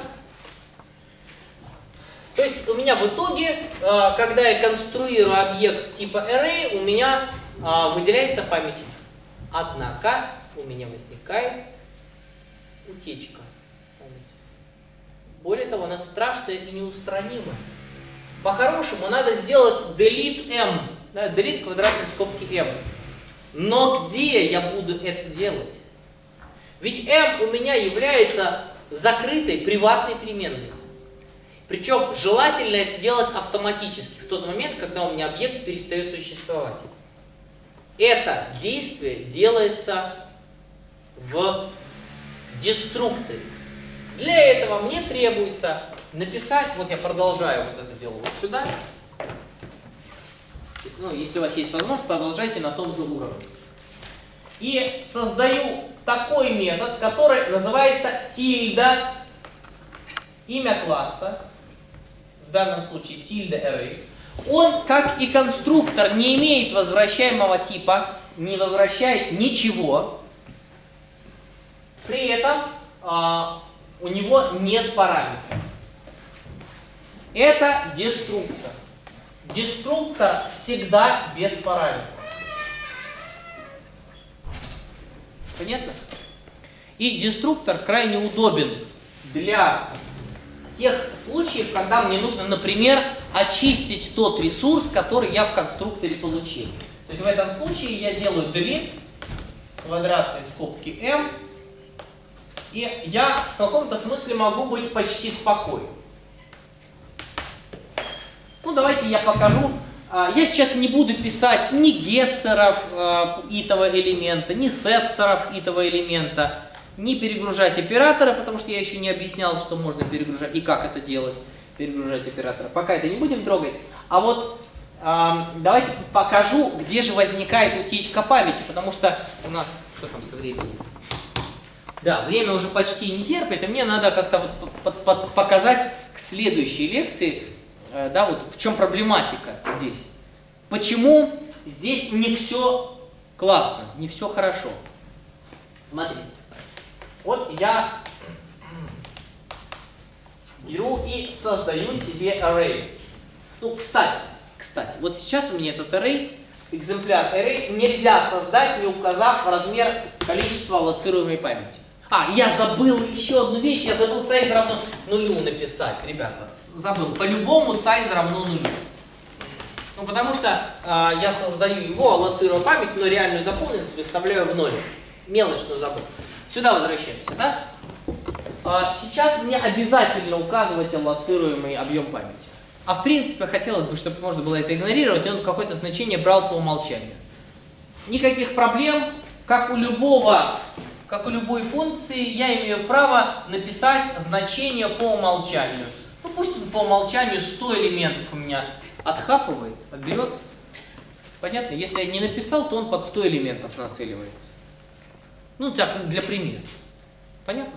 То есть у меня в итоге, когда я конструирую объект типа array, у меня выделяется память. Однако у меня возникает утечка памяти. Более того, она страшная и неустранимая. По-хорошему надо сделать delete m, да, delete квадратные скобки m. Но где я буду это делать? Ведь m у меня является закрытой приватной переменной. Причем желательно это делать автоматически, в тот момент, когда у меня объект перестает существовать. Это действие делается в деструкторе. Для этого мне требуется написать, вот я продолжаю вот это дело вот сюда. Ну, если у вас есть возможность, продолжайте на том же уровне. И создаю такой метод, который называется тильда, имя класса, в данном случае тильда array. Он, как и конструктор, не имеет возвращаемого типа, не возвращает ничего. При этом у него нет параметров. Это деструктор. Деструктор всегда без параметров. Понятно? И деструктор крайне удобен для тех случаев, когда мне нужно, например, очистить тот ресурс, который я в конструкторе получил. То есть в этом случае я делаю delete квадратные скобки m, и я в каком-то смысле могу быть почти спокоен. Ну, давайте я покажу. Я сейчас не буду писать ни геттеров этого элемента, ни сеттеров этого элемента, не перегружать операторы, потому что я еще не объяснял, что можно перегружать и как это делать, перегружать операторы. Пока это не будем трогать. А вот давайте покажу, где же возникает утечка памяти, потому что у нас, что там со временем? Да, время уже почти не терпит, и мне надо как-то вот показать к следующей лекции, да, вот в чем проблематика здесь. Почему здесь не все классно, не все хорошо. Смотрите. Вот я беру и создаю себе array. Ну, кстати, вот сейчас у меня этот array, экземпляр array, нельзя создать, не указав размер количества аллоцируемой памяти. Я забыл еще одну вещь, я забыл size равно нулю написать, ребята. Забыл. По-любому size равно нулю. Ну, потому что я создаю его, аллоцирую память, но реальную заполненность выставляю в ноль. Мелочную забыл. Сюда возвращаемся, да? Сейчас мне обязательно указывать аллоцируемый объем памяти. А в принципе хотелось бы, чтобы можно было это игнорировать, и он какое-то значение брал по умолчанию. Никаких проблем, как у любой функции, я имею право написать значение по умолчанию. Ну пусть он по умолчанию 100 элементов у меня отхапывает, отберет. Понятно? Если я не написал, то он под 100 элементов нацеливается. Ну, так, для примера. Понятно?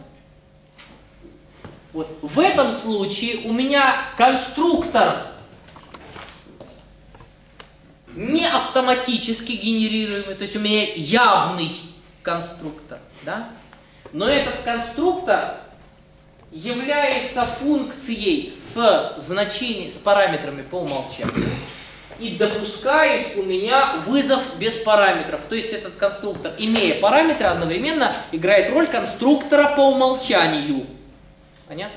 Вот. В этом случае у меня конструктор не автоматически генерируемый, то есть у меня явный конструктор, да? Но этот конструктор является функцией с параметрами по умолчанию и допускает у меня вызов без параметров. То есть этот конструктор, имея параметры, одновременно играет роль конструктора по умолчанию. Понятно?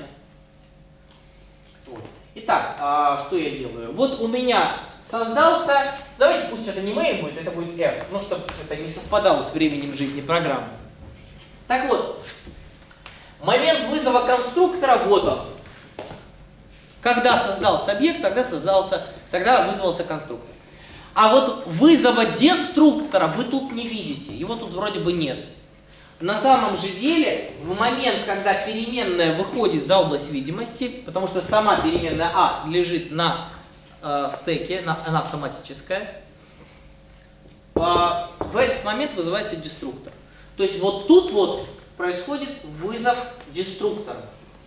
Итак, что я делаю? Вот у меня создался, давайте пусть это не main будет, это будет r, ну чтобы это не совпадало с временем жизни программы. Так вот, момент вызова конструктора, вот он. Когда создался объект, тогда вызвался конструктор. А вот вызова деструктора вы тут не видите, его тут вроде бы нет. На самом же деле, в момент, когда переменная выходит за область видимости, потому что сама переменная а лежит на стеке, она автоматическая, в этот момент вызывается деструктор. То есть вот тут вот происходит вызов деструктора.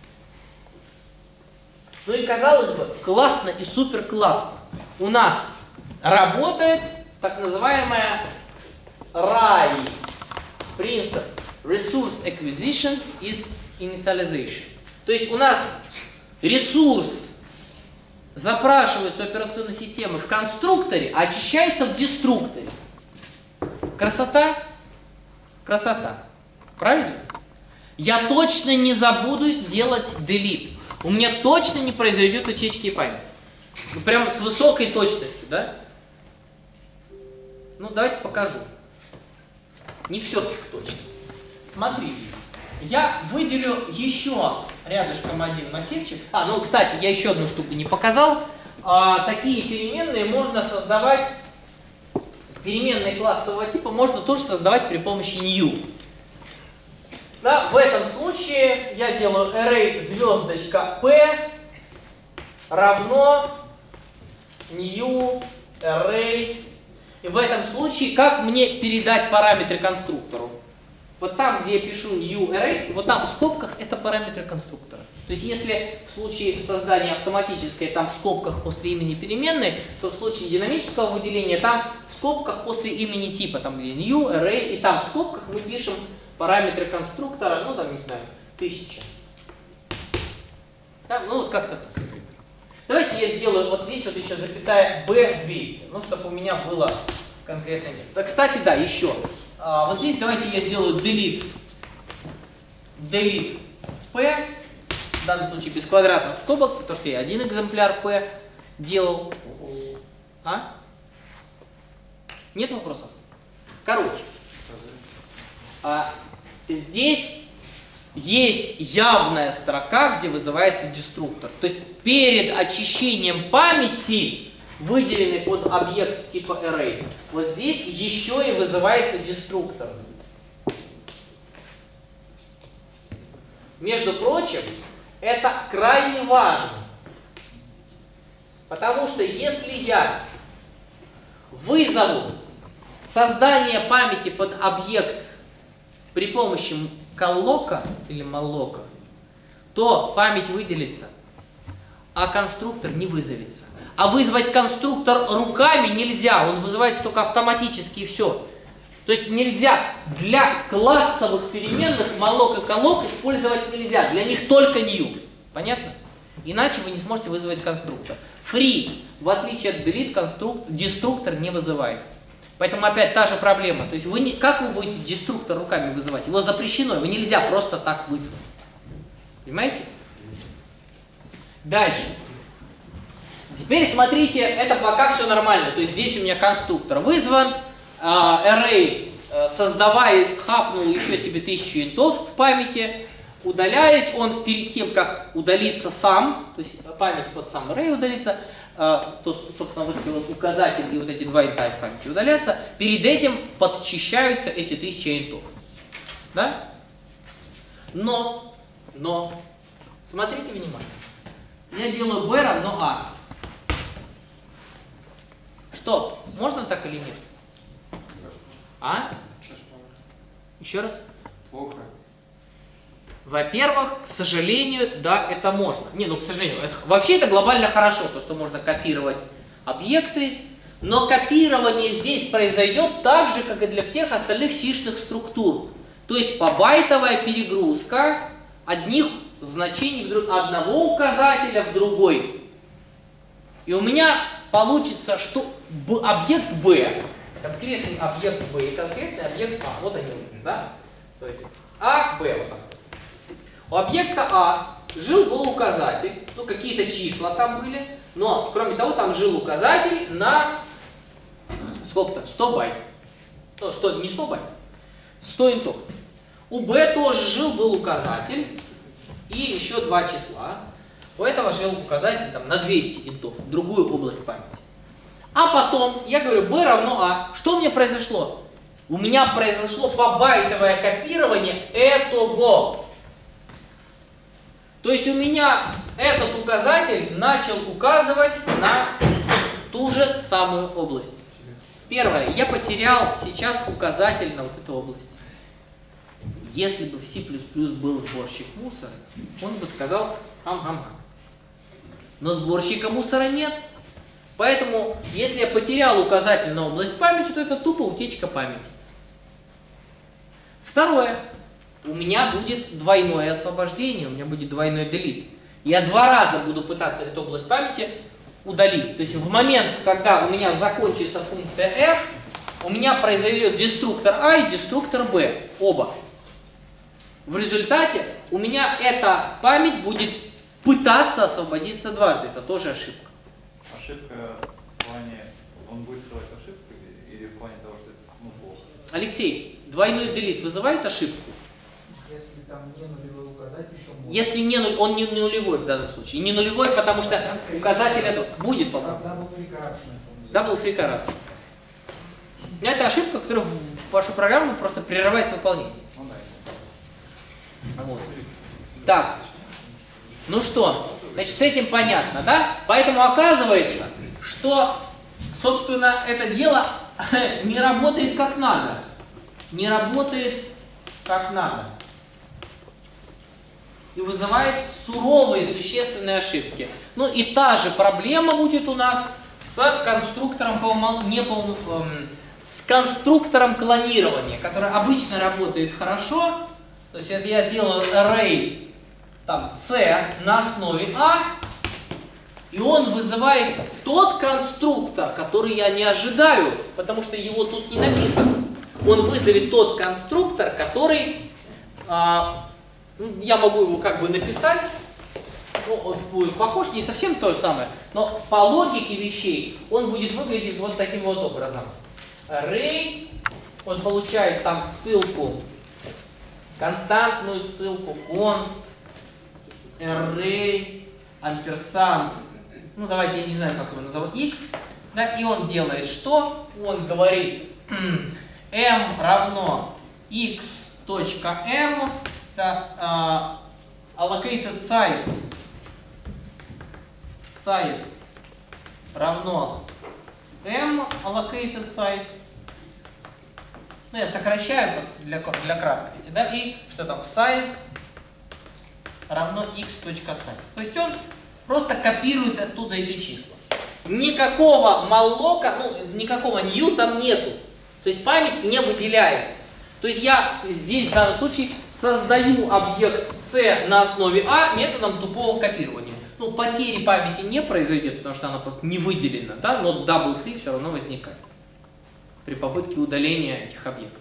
Ну и казалось бы, классно и супер классно. У нас работает так называемая RAI, принцип Resource Acquisition is initialization. То есть у нас ресурс запрашивается у операционной системы в конструкторе, а очищается в деструкторе. Красота? Красота. Правильно? Я точно не забуду сделать delete. У меня точно не произойдет утечки памяти. Ну, прям с высокой точностью, да? Ну, давайте покажу. Не все так точно. Смотрите. Я выделю еще рядышком один массивчик. Ну, кстати, я еще одну штуку не показал. Такие переменные можно создавать, переменные классового типа можно тоже создавать при помощи new. Да, в этом случае я делаю array звездочка p равно new array. И в этом случае как мне передать параметры конструктору? Вот там, где я пишу new array, вот там в скобках это параметры конструктора. То есть если в случае создания автоматической там в скобках после имени переменной, то в случае динамического выделения там в скобках после имени типа, там где new array, и там в скобках мы пишем параметры конструктора, ну там не знаю, 1000. Да, ну вот как-то так. Давайте я сделаю вот здесь вот еще запятая b200, ну чтобы у меня было конкретное место. Кстати, да, еще. Вот здесь давайте я сделаю delete p, в данном случае без квадратных скобок, потому что я один экземпляр p делал. Нет вопросов? Короче, здесь есть явная строка, где вызывается деструктор. То есть перед очищением памяти, выделенный под объект типа array, вот здесь еще и вызывается деструктор. Между прочим, это крайне важно. Потому что если я вызову создание памяти под объект при помощи calloc или malloc, то память выделится, а конструктор не вызовется. А вызвать конструктор руками нельзя, он вызывается только автоматически и все. То есть нельзя для классовых переменных malloc и calloc использовать нельзя, для них только new. Понятно? Иначе вы не сможете вызвать конструктор. Free, в отличие от delete, деструктор не вызывает. Поэтому опять та же проблема. То есть как вы будете деструктор руками вызывать? Его запрещено, его нельзя просто так вызвать. Понимаете? Дальше. Теперь смотрите, это пока все нормально. То есть здесь у меня конструктор вызван, array, создаваясь, хапнул еще себе 1000 интов в памяти. Удаляясь, он перед тем, как удалиться сам, то есть память под сам array удалится, то, собственно, вот этот вот указатель и вот эти два инта из памяти удалятся, перед этим подчищаются эти 1000 интов. Да? Но, смотрите внимательно. Я делаю b равно a. Что? Можно так или нет? Еще раз? Плохо. Во-первых, к сожалению, да, это можно. К сожалению, вообще это глобально хорошо, то, что можно копировать объекты, но копирование здесь произойдет так же, как и для всех остальных сишных структур. То есть побайтовая перегрузка одних значений одного указателя в другой. И у меня получится, что объект b, конкретный объект b и конкретный объект a. Вот они, да? То есть a, b, вот так. У объекта А был указатель, какие-то числа там были, но, кроме того, там жил указатель на сколько-то, 100 байт. Не 100 байт, 100 интов. У Б тоже был указатель и еще два числа. У этого жил указатель там, на 200 интов, в другую область памяти. А потом, я говорю, b равно a. Что у меня произошло? У меня произошло побайтовое копирование этого. То есть у меня этот указатель начал указывать на ту же самую область. Первое. Я потерял сейчас указатель на вот эту область. Если бы в C++ был сборщик мусора, он бы сказал хам-хам-хам. Но сборщика мусора нет. Поэтому, если я потерял указатель на область памяти, то это тупо утечка памяти. Второе. у меня будет двойное освобождение, у меня будет двойной delete. Я 2 раза буду пытаться эту область памяти удалить. То есть в момент, когда у меня закончится функция f, у меня произойдет деструктор А и деструктор Б, оба. В результате у меня эта память будет пытаться освободиться дважды. Это тоже ошибка. Ошибка в плане, он будет создавать ошибку или в плане того, что это плохо? Алексей, двойной delete вызывает ошибку? Если там не нулевой указатель, то будет. Если не он не нулевой в данном случае. Не нулевой, потому что указатель это будет, по-моему. Double free corruption. Double free corruption. Это ошибка, которая в вашу программу просто прерывает выполнение. Ну да. Вот. Так, ну что, значит, с этим понятно, да? Поэтому оказывается, что, собственно, это дело не работает как надо. Не работает как надо. И вызывает суровые существенные ошибки. Ну и та же проблема будет у нас с конструктором с конструктором клонирования, который обычно работает хорошо. То есть это я делаю array там, C на основе A, и он вызывает тот конструктор, который я не ожидаю, потому что его тут не написано. Он вызовет тот конструктор, который я могу его как бы написать, ну, он будет похож, не совсем то же самое, но по логике вещей он будет выглядеть вот таким вот образом. Array, он получает там ссылку, константную ссылку, const, array, ampersand, ну давайте, я не знаю, как его назовут, x, да, и он делает что? Он говорит m равно x.m, да, allocated size равно m allocated size. Ну, я сокращаю просто для краткости, да, и что там, size равно x.size. То есть он просто копирует оттуда эти числа. Никакого malloc, ну, никакого new там нету. То есть память не выделяется. То есть я здесь в данном случае создаю объект C на основе A методом тупого копирования. Ну, потери памяти не произойдет, потому что она просто не выделена, да, но double free все равно возникает при попытке удаления этих объектов.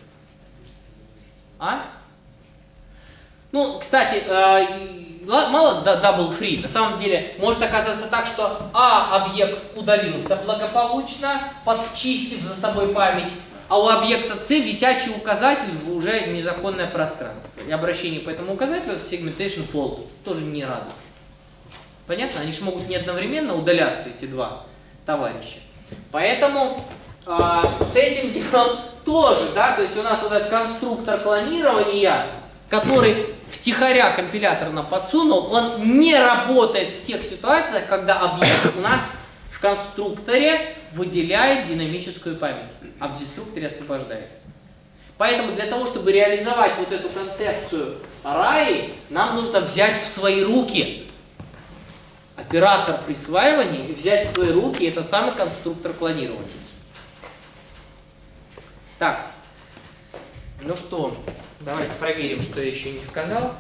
Ну, кстати, мало double free. На самом деле может оказаться так, что объект удалился благополучно, подчистив за собой память, а у объекта C висячий указатель уже незаконное пространство. И обращение по этому указателю это segmentation fault. Тоже не радостно. Понятно? Они же могут не одновременно удаляться, эти два товарища. Поэтому с этим делом тоже, да, то есть у нас вот этот конструктор клонирования, который втихаря компилятор нам подсунул, он не работает в тех ситуациях, когда объект у нас в конструкторе выделяет динамическую память, а в деструкторе освобождает. Поэтому для того, чтобы реализовать вот эту концепцию RAI, нам нужно взять в свои руки оператор присваивания и взять в свои руки этот самый конструктор клонирования. Так, ну что, давайте проверим, что я еще не сказал.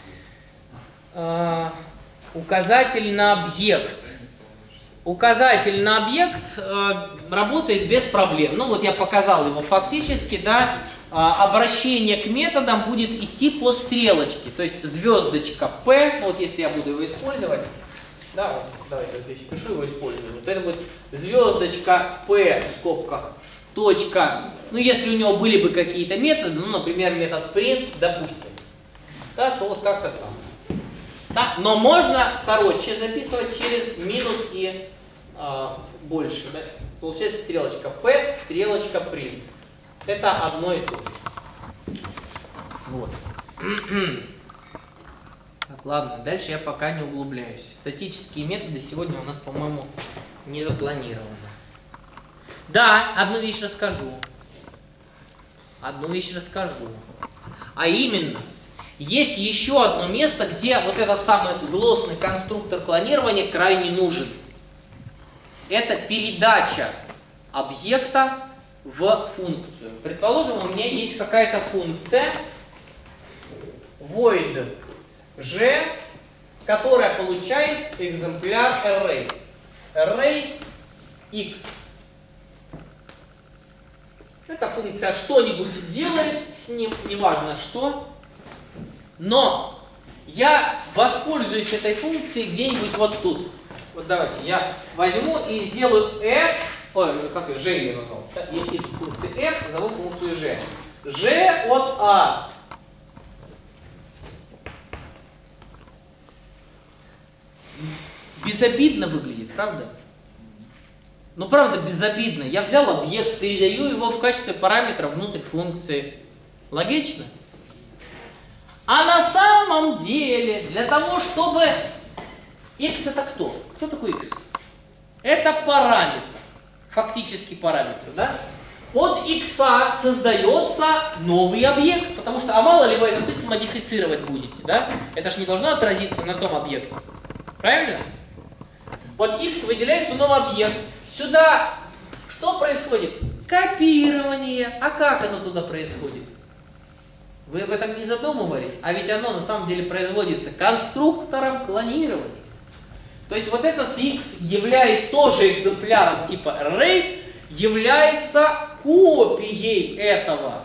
Указатель на объект. Указатель на объект работает без проблем. Ну вот я показал его фактически, да, обращение к методам будет идти по стрелочке. То есть звездочка P, вот если я буду его использовать, да, вот, давайте здесь пишу его использование. Вот это будет звездочка P в скобках, точка, ну если у него были бы какие-то методы, ну например метод print, допустим, да, то вот как-то там. Да? Но можно короче записывать через минус и больше. Да? Получается стрелочка P, стрелочка print. Это одно и то же. Вот. Так, ладно, дальше я пока не углубляюсь. Статические методы сегодня у нас, по-моему, не запланированы. Да, одну вещь расскажу. А именно, есть еще одно место, где вот этот самый злостный конструктор клонирования крайне нужен. Это передача объекта в функцию. Предположим, у меня есть какая-то функция, void g, которая получает экземпляр array. Array x. Эта функция что-нибудь делает с ним, неважно что, но я воспользуюсь этой функцией где-нибудь вот тут. Вот давайте я возьму и сделаю f, ой, как ее, g я назвал. Я из функции f зову функцию g. g от a. Безобидно выглядит, правда? Ну, правда, безобидно. Я взял объект, передаю его в качестве параметра внутрь функции. Логично? А на самом деле, для того, чтобы... X это кто? Кто такой X? Это параметр. Фактически параметр, да? От X создается новый объект, потому что, а мало ли вы этот X модифицировать будете, да? Это же не должно отразиться на том объекте. Правильно? Под X выделяется новый объект. Сюда что происходит? Копирование. А как оно туда происходит? Вы об этом не задумывались? А ведь оно на самом деле производится конструктором клонирования. То есть вот этот X, являясь тоже экземпляром типа array, является копией этого.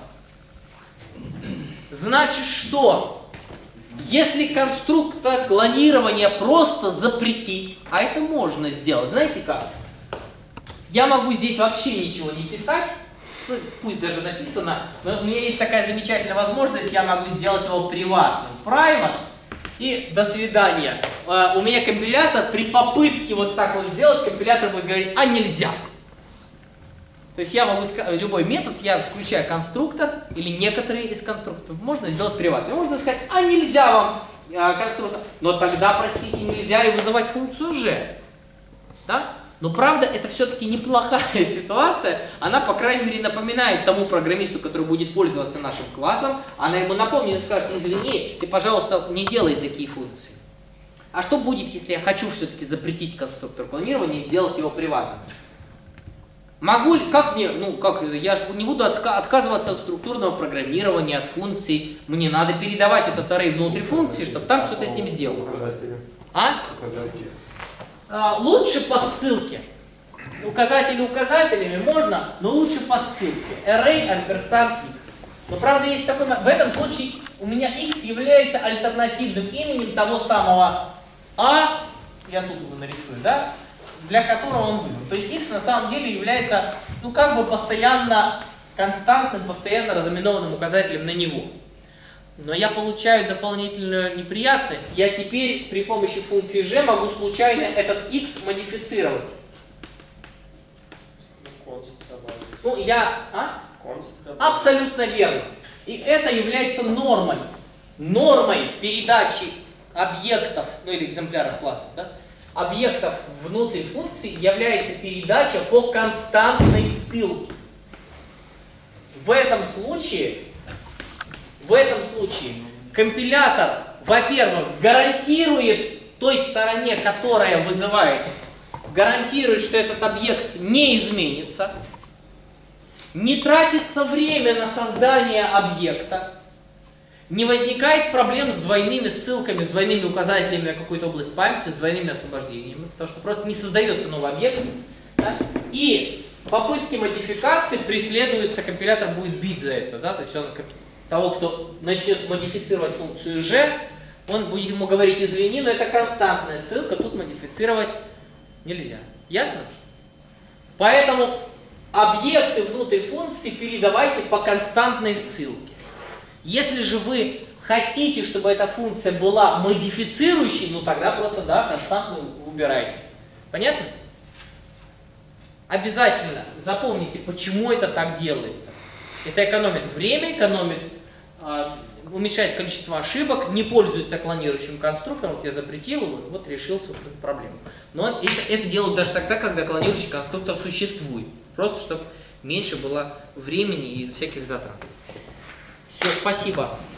Значит что? Если конструктор клонирования просто запретить, а это можно сделать, знаете как? Я могу здесь вообще ничего не писать, ну, пусть даже написано, но у меня есть такая замечательная возможность, я могу сделать его приватным. Private, и до свидания. У меня компилятор при попытке вот так вот сделать, компилятор будет говорить, а нельзя. То есть я могу сказать, любой метод, я включаю конструктор или некоторые из конструкторов, можно сделать приватным. Можно сказать, а нельзя вам конструктор, но тогда, простите, нельзя и вызывать функцию g. Да? Но правда, это все-таки неплохая ситуация, она, по крайней мере, напоминает тому программисту, который будет пользоваться нашим классом, она ему напомнит и скажет, извини, ты, пожалуйста, не делай такие функции. А что будет, если я хочу все-таки запретить конструктор клонирования и сделать его приватным? Могу ли, как мне, я же не буду отказываться от структурного программирования, от функций, мне надо передавать этот array внутрь функции, чтобы там что-то с ним сделать. А? Лучше по ссылке. Указатели указателями можно, но лучше по ссылке. Array ampersand x. Но правда есть такой, в этом случае у меня x является альтернативным именем того самого a, я тут его нарисую, да, для которого он выбран. То есть x на самом деле является, ну как бы постоянно константным, постоянно разыменованным указателем на него. Но я получаю дополнительную неприятность. Я теперь при помощи функции g могу случайно этот x модифицировать. Ну, абсолютно верно. И это является нормой. Нормой передачи объектов, ну или экземпляров классов, да, объектов внутри функции является передача по константной ссылке. В этом случае компилятор, во-первых, гарантирует той стороне, которая вызывает, гарантирует, что этот объект не изменится, не тратится время на создание объекта, не возникает проблем с двойными ссылками, с двойными указателями на какую-то область памяти, с двойными освобождениями, потому что просто не создается новый объект. Да? И попытки модификации преследуются, компилятор будет бить за это. Да? То есть он того, кто начнет модифицировать функцию g, он будет ему говорить, извини, но это константная ссылка, тут модифицировать нельзя. Ясно? Поэтому объекты внутри функции передавайте по константной ссылке. Если же вы хотите, чтобы эта функция была модифицирующей, ну тогда просто, да, константную убираете. Понятно? Обязательно запомните, почему это так делается. Это экономит время, уменьшает количество ошибок, не пользуется клонирующим конструктором. Вот я запретил его, вот решил эту проблему. Но это делают даже тогда, когда клонирующий конструктор существует. Просто чтобы меньше было времени и всяких затрат. Все, спасибо.